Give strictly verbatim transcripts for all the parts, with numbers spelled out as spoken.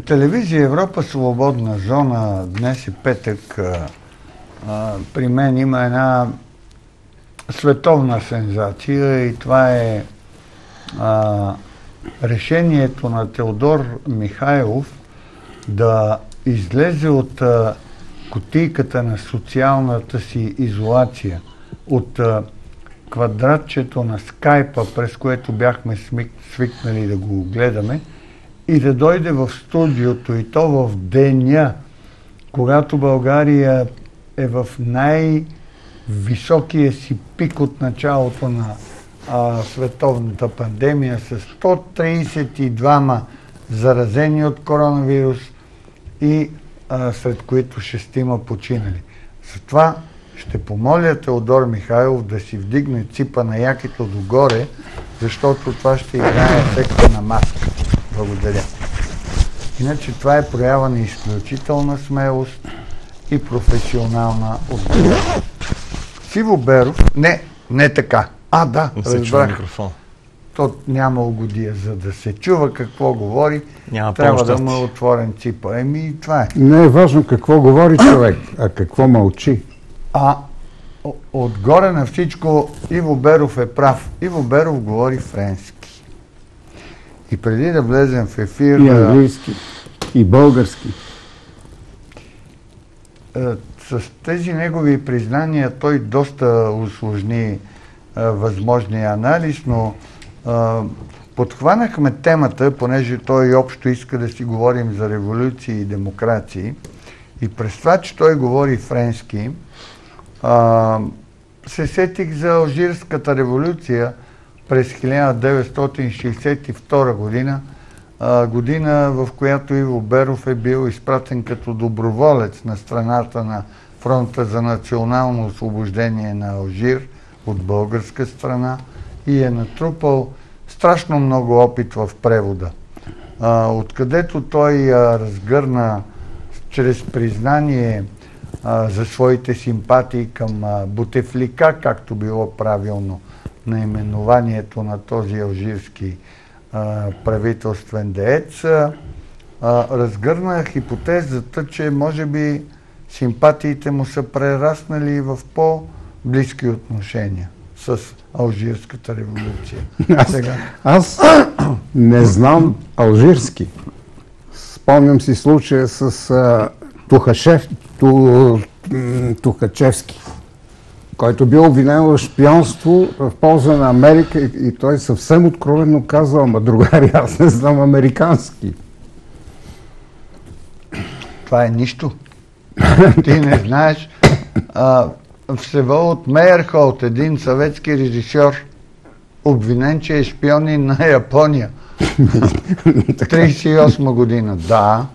телевизия Европа свободна зона, днес е петък, а, при мен има една световна сензация и това е а, решението на Теодор Михайлов да излезе от а, кутийката на социалната си изолация, от а, квадратчето на скайпа, през което бяхме свикнали да го гледаме, и да дойде в студиото, и то в деня, когато България е в най-високия си пик от началото на а, световната пандемия, с сто тридесет и двама заразени от коронавирус и а, сред които шестима починали. Затова ще помоля Теодор Михайлов да си вдигне ципа на якито догоре, защото това ще играе ефекта на маска. Благодаря. Иначе това е проява на изключителна смелост и професионална отговорност. Сиво Беров, не, не така. А, да, не се чува микрофон. То няма угодия, за да се чува какво говори, няма трябва да му е отворен ципа. Еми, това е. Не е важно какво говори човек, а какво мълчи. А отгоре на всичко Иво Беров е прав. Иво Беров говори френски. И преди да влезем в ефир... И английски, и български. С тези негови признания той доста усложни възможния анализ, но а, подхванахме темата, понеже той общо иска да си говорим за революции и демокрации. И през това, че той говори френски, а, се сетих за Алжирската революция през хиляда деветстотин шейсет и втора година, а, година, в която Иво Беров е бил изпратен като доброволец на страната на Фронта за национално освобождение на Алжир от българска страна и е натрупал страшно много опит в превода. А, откъдето той а, разгърна чрез признание а, за своите симпатии към а, Бутефлика, както било правилно наименованието на този алжирски а, правителствен деец, а, разгърна хипотезата, че може би симпатиите му са прераснали в по-близки отношения с Алжирската революция. Аз, Сега. аз не знам алжирски. Спомням си случая с а, Тухашев, Ту, Тухачевски, който бил обвинен в шпионство в полза на Америка и, и той съвсем откровенно казва: ама другари, аз не знам американски. Това е нищо. Ти не знаеш. А, Всеволод Мейерхолд, един съветски режисьор, обвинен, че е шпионин на Япония. тридесет и осма година. Да.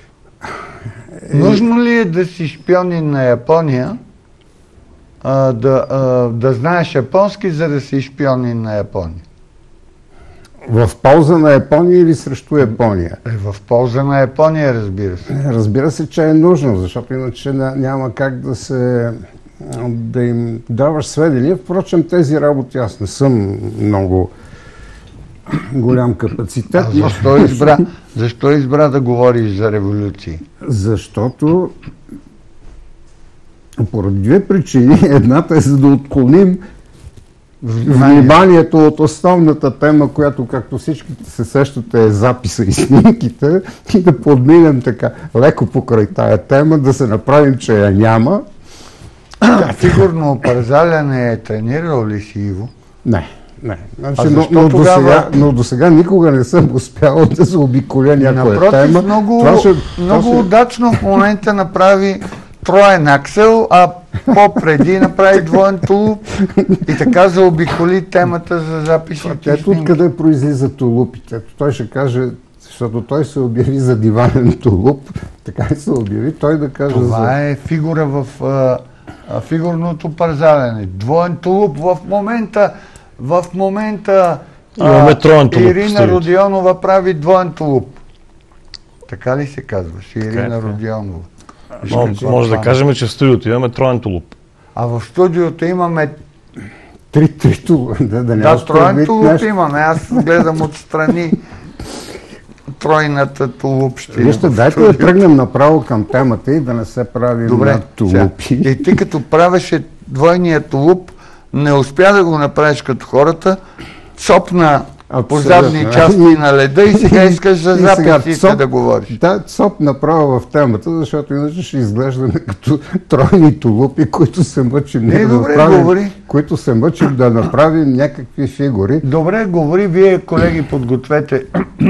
Нужно ли е да си шпионин на Япония, а, да, а, да знаеш японски, за да си шпионин на Япония? В полза на Япония или срещу Япония? Е, в полза на Япония, разбира се. Разбира се, че е нужно, защото иначе няма как да се да им даваш сведения. Впрочем, тези работи аз не съм много голям капацитет. А защо избра, защо избра да говориш за революции? Защото поради две причини. Едната е за да отклоним вниманието от основната тема, която, както всички се сещате, е записа и снимките, и да подминем така леко покрай тая тема, да се направим, че я няма. Сигурно Парзалян е тренирал ли си Иво? Не, не. Значи, но, но, тогава... до сега, но до сега никога не съм успял да заобиколя някоя Напротив, тема. Много, това ще, много това ще... удачно в момента направи троен аксел, а по-преди направи двоен тулуп и така заобиколи темата за записите. Ето откъде произлиза тулупите. Ето той ще каже, защото той се обяви за диванен тулуп, така и се обяви, той да каже това за... Това е фигура в а, а, фигурното парзалене. Двоен тулуп в момента, в момента а, тулуп, Ирина Родионова прави двоен тулуп. Така ли се казваш? Ирина е, Родионова. Може, може да кажем, че в студиото имаме троен тулуп. А в студиото имаме Три, три тулуп. Да, да, да троен тулуп имаме. Аз гледам отстрани. тройната тулупщина. Вижте, дайте да тръгнем направо към темата и да не се правим Добре, на тулупи. И ти като правеше двойния тулуп, не успя да го направиш като хората, цопна по задни части на леда и сега искаш за записите да говориш. Да, цоп направо в темата, защото иначе ще изглеждаме като тройни тулупи, които се мъчим не, да добре, направим, говори. които се мъчим да направим някакви фигури. Добре, говори, вие, колеги, подгответе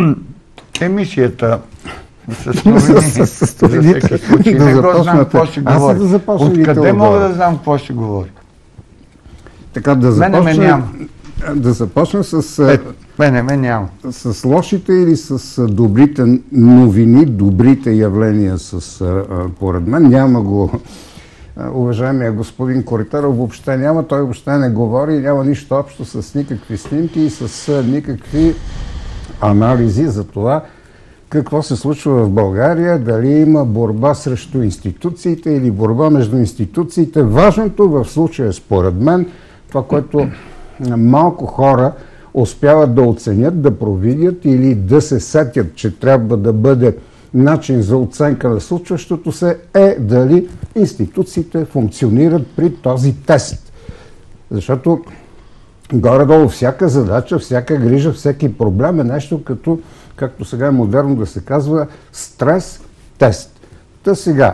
емисията с новини. С новините. Не го знам какво ще говори. Откъде мога да знам какво ще говори? Така, да започнем, да започнем с, е, мене ме няма. С лошите или с добрите новини, добрите явления, с, поред мен. Няма го, уважаемия господин Коритаров, въобще няма. Той въобще не говори, няма нищо общо с никакви снимки и с никакви анализи за това какво се случва в България, дали има борба срещу институциите или борба между институциите. Важното в случая, според мен, това, което малко хора успяват да оценят, да провидят или да се сетят, че трябва да бъде начин за оценка на случващото се, е дали институциите функционират при този тест. Защото горе-долу всяка задача, всяка грижа, всеки проблем е нещо като, както сега е модерно да се казва, стрес-тест. Та сега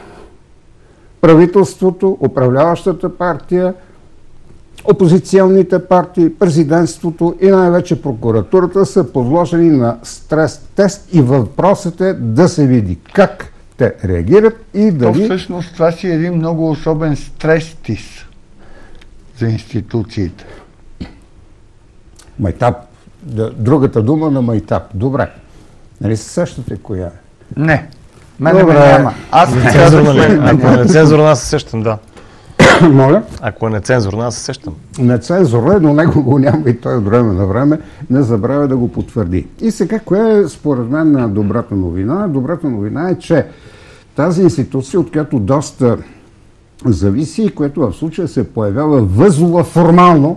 правителството, управляващата партия, опозиционните партии, президентството и най-вече прокуратурата са подложени на стрес-тест и въпросът е да се види как те реагират и дали... То всъщност това си е един много особен стрес-тест за институциите. Майтап. Другата дума на майтап. Добре. Нали се сещате коя е? Не. Мене ме няма. Аз не казвам, ако е нецензурна, аз се сещам, да. Моля? Ако е нецензурна, аз се сещам. Нецензурна, но него го няма и той от време на време не забравя да го потвърди. И сега, коя е според мен добрата новина? Добрата новина е, че тази институция, от която доста зависи и което в случая се появява възлова формално,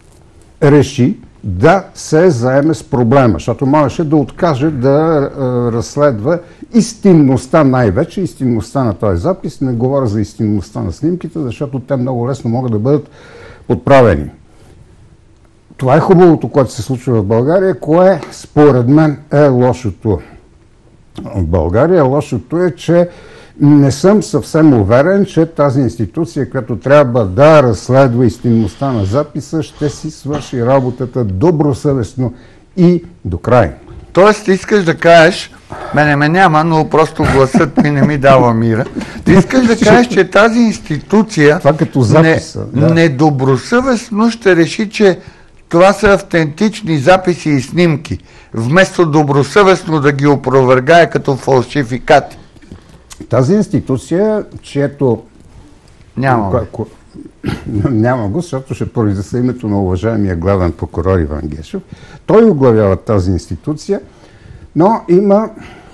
реши да се заеме с проблема, защото можеше да откаже да е, разследва истинността най-вече, истинността на този запис. Не говоря за истинността на снимките, защото те много лесно могат да бъдат подправени. Това е хубавото, което се случва в България. Кое според мен е лошото в България? Лошото е, че не съм съвсем уверен, че тази институция, която трябва да разследва истинността на записа, ще си свърши работата добросъвестно и до край. Тоест, искаш да кажеш, мене ме няма, но просто гласът ми не ми дава мира. Ти искаш да кажеш, че тази институция това като записа, не, да. недобросъвестно ще реши, че това са автентични записи и снимки, вместо добросъвестно да ги опровергае като фалшификати. Тази институция, чието... Няма го. Ко... Няма го, защото ще произнеса името на уважаемия главен прокурор Иван Гешев. Той оглавява тази институция, но има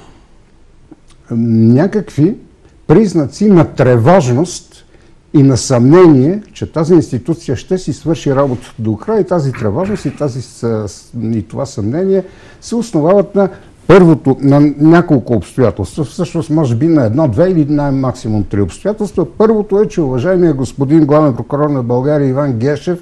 някакви признаци на тревожност и на съмнение, че тази институция ще си свърши работата до края и тази тревожност и, тази, и това съмнение се основават на първото, на няколко обстоятелства, всъщност може би на едно, две или най-максимум три обстоятелства. Първото е, че уважаемия господин главен прокурор на България Иван Гешев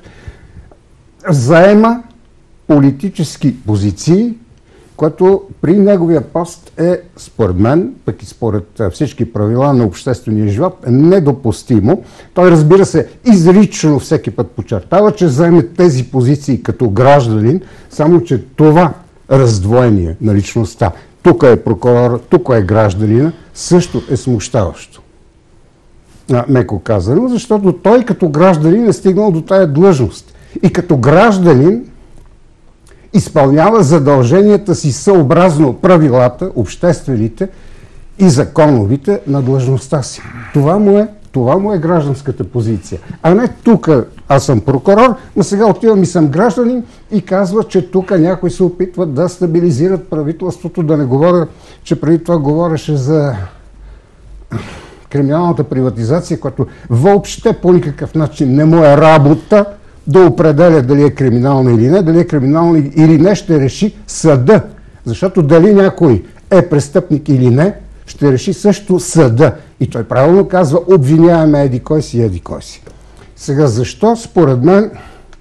заема политически позиции, което при неговия пост е, според мен, пък и според всички правила на обществения живот, е недопустимо. Той, разбира се, изрично всеки път подчертава, че заеме тези позиции като гражданин, само че това раздвоение на личността, тук е прокурор, тук е гражданина, също е смущаващо. А, меко казано, защото той като гражданин е стигнал до тая длъжност. И като гражданин изпълнява задълженията си съобразно правилата, обществените и законовите на длъжността си. Това му е, това му е гражданската позиция. А не тук аз съм прокурор, но сега отивам и съм гражданин и казва, че тук някои се опитват да стабилизират правителството, да не говоря, че преди това говореше за криминалната приватизация, която въобще по никакъв начин не му е работа да определя дали е криминално или не, дали е криминално или не ще реши съда, Защото дали някой е престъпник или не, ще реши също съда. И той правилно казва, обвиняваме еди кой си, еди кой си. Сега, защо според мен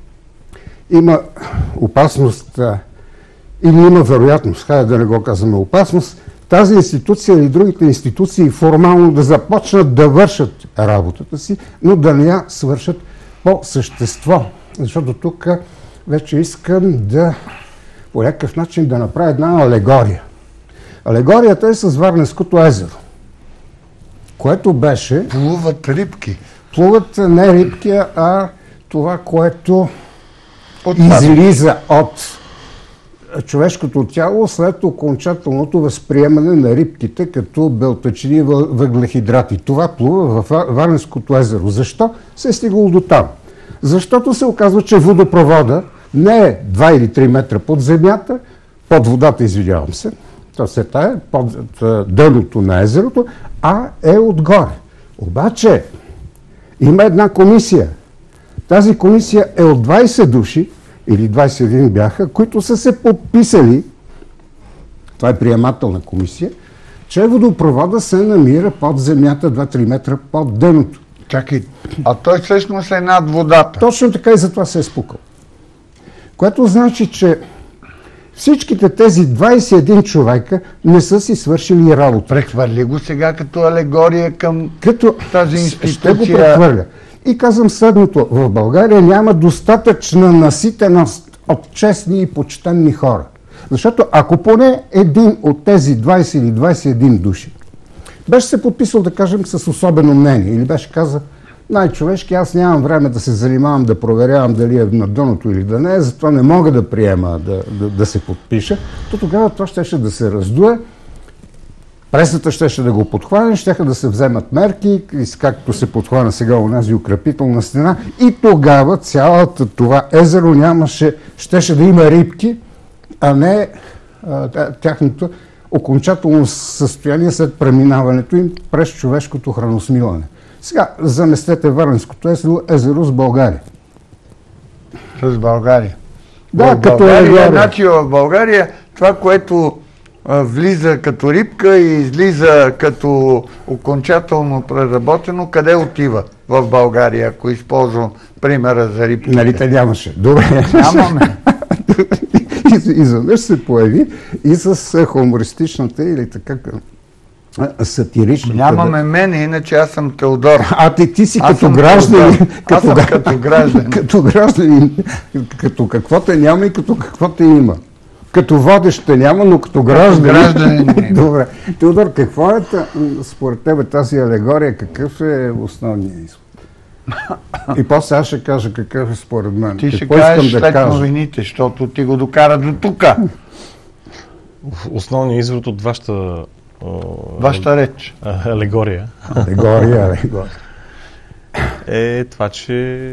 има опасност а, или има вероятност, хайде да не го казваме опасност, тази институция или другите институции формално да започнат да вършат работата си, но да не я свършат по същество. Защото тук вече искам да по някакъв начин да направя една алегория. Алегорията е с Варненското езеро, което беше... Плуват рибки. Плуват не рибки, а това, което Отпад. излиза от човешкото тяло след окончателното възприемане на рибките като белтъчини въглехидрати. Това плува в Варненското езеро. Защо се е стигало до там? Защото се оказва, че водопровода не е два или три метра под земята, под водата, извинявам се, то се тая под дъното на езерото, а е отгоре. Обаче има една комисия. Тази комисия е от двайсет души, или двайсет и един бяха, които са се подписали, това е приемателна комисия, че водопровода се намира под земята два-три метра под дъното. Чакай, а той всъщност е над водата. Точно така и затова се е спукал. Което значи, че всичките тези двайсет и един човека не са си свършили работа. Прехвърли го сега като алегория към Като тази ще институция. го прехвърля. И казвам следното. В България няма достатъчна наситеност от честни и почтенни хора. Защото ако поне един от тези двайсет или двайсет и един души беше се подписал, да кажем, с особено мнение или беше казал, най-човешки, аз нямам време да се занимавам, да проверявам дали е на дъното или да не е, затова не мога да приема да, да, да се подпиша, то тогава това щеше да се раздуе, пресата щеше да го подхване, щеха да се вземат мерки, както се подхвана сега онази укрепителна стена, и тогава цялото това езеро нямаше, щеше да има рибки, а не а, тяхното окончателно състояние след преминаването им през човешкото храносмилане. Сега заместете Варненското езеро, езеро с България. С България. Да, в като България, е значи в България това, което а, влиза като рибка и излиза като окончателно преработено, къде отива в България, ако използвам примера за рибките? Нали те нямаше? Добре. Нямаме. Изведнъж се появи и с хумористичната или така сатиричната. Нямаме мене, иначе аз съм Теодор. А ти, ти си Аз като съм гражданин. Теодор. Аз съм като гражданин. Като гражданин. Като какво те няма и като какво те има. Като водещ те няма, но като гражданин. гражданин. Добре. Теодор, какво е според тебе тази алегория? Какъв е основният извод? И после аз ще кажа какъв е според мен. Ти ще Какво кажеш искам да след кажа? новините, защото ти го докара до тука. Основният извод от вашата, Вашата реч. а, алегория Алегория, алегория. е това, че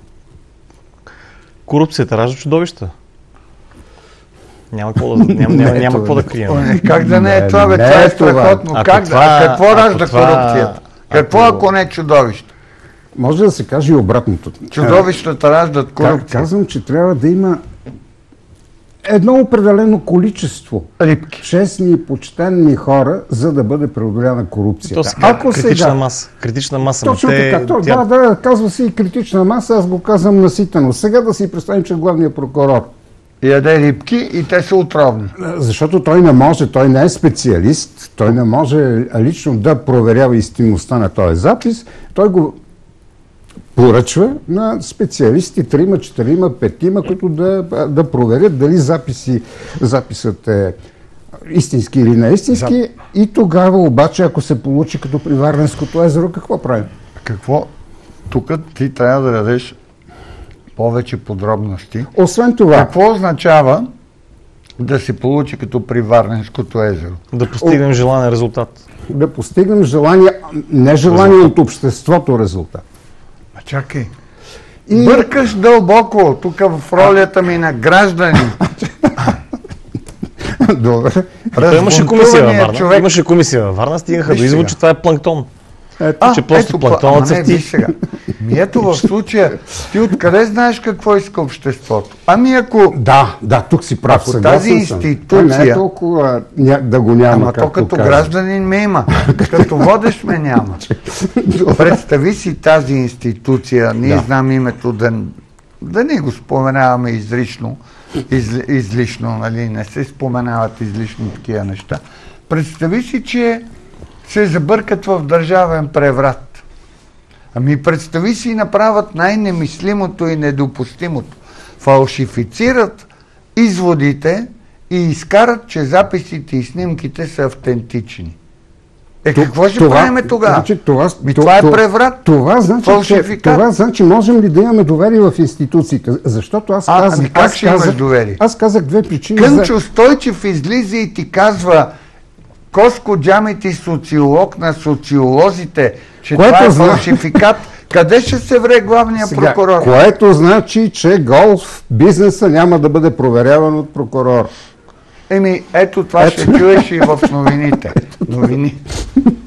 корупцията ражда чудовища. Няма какво да, няма, няма, Не, няма това какво не. да крием. О, как да не е Не, това, бе? не Това е е това. страхотно. Ако Как да? това- Какво ако ражда това- корупцията? Какво, ако- ако не е чудовище? Може да се каже и обратното. Чудовищата раждат Как корупция. казвам, че трябва да има едно определено количество Рибки. честни и почтенни хора, за да бъде преодоляна корупцията. То сега Ако критична сега... маса. Критична маса. Точно ма те- така. То, тя- Да, да, казва се и критична маса, аз го казвам наситено. Сега да си представим, че главният прокурор, Яде рибки и те са отровни. защото той не може, той не е специалист, той не може лично да проверява истинността на този запис, той го поръчва на специалисти, трима, четирима, петима, които да, да проверят дали записи, записът е истински или не истински. И тогава обаче, ако се получи като при Варненското езеро, какво правим? Какво? Тук ти трябва да дадеш повече подробности. Освен това, Какво означава да се получи като при Варненското езеро? Да постигнем желания резултат. да постигнем желание, не желание от обществото резултат. А чакай. И Бъркаш дълбоко тук в ролята ми на гражданин. добре. Той имаше комисия във Разбунтуваният Варна. човек. Имаше комисия във Варна, стигнаха Виж до извод, сега. че това е планктон. Ето, че просто планктона ама не, виж сега. Ми ето в случая, ти откъде знаеш какво иска обществото? Ами ако... Да, да, тук си прав, ако съгласен тази съм. институция... Не е толкова ня, да го няма, ама то като казвам. гражданин ме има, като водещ ме няма. Представи си тази институция, ние Да. знам името, да, да не го споменаваме излишно, из, излишно, нали, не се споменават излишно такива неща. Представи си, че се забъркат в държавен преврат. Ами представи си, направят най-немислимото и недопустимото. Фалшифицират изводите и изкарат, че записите и снимките са автентични. Е, какво ще това, правим тогава? Значи, това, Ми, това е това, преврат. Това значи, че, Фалшификат. това значи, можем ли да имаме доверие в институциите? Защото аз А, казах... ами как аз ще имаш казах, доверие? Аз казах две причини. Кънчо Стойчев излиза и ти казва: Коско Джамити, социолог на социолозите, че Което това е зна- фалшификат. Къде ще се вре главния Сега, прокурор? което значи, че голф бизнеса няма да бъде проверяван от прокурор. Еми, ето това ще чуеш и в новините. Новини.